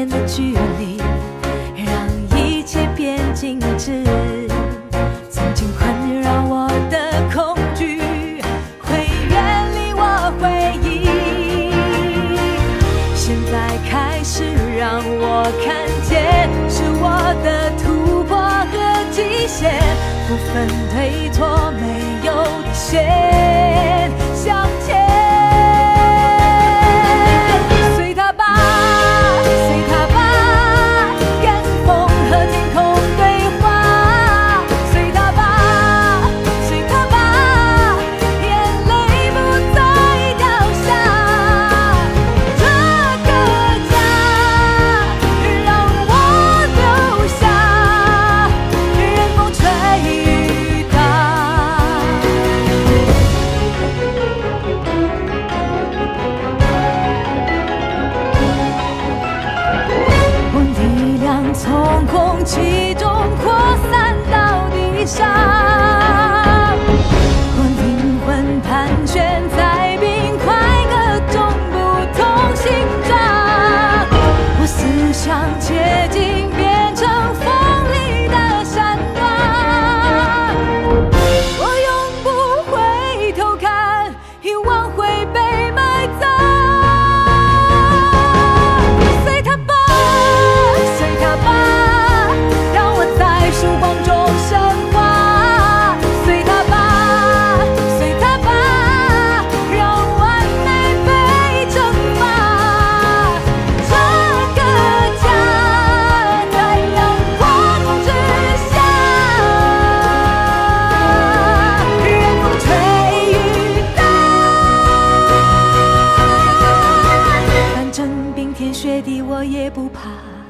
间的距离，让一切变静止。曾经困扰我的恐惧，会远离我回忆。现在开始让我看见，是我的突破和极限，不分对错，没有底线，向前。 从空气中扩散到地上，我灵魂盘旋在冰块各种不同形状，我思想接近变成锋利的闪光，我永不回头看，遗忘会被埋葬。 雪地我也不怕。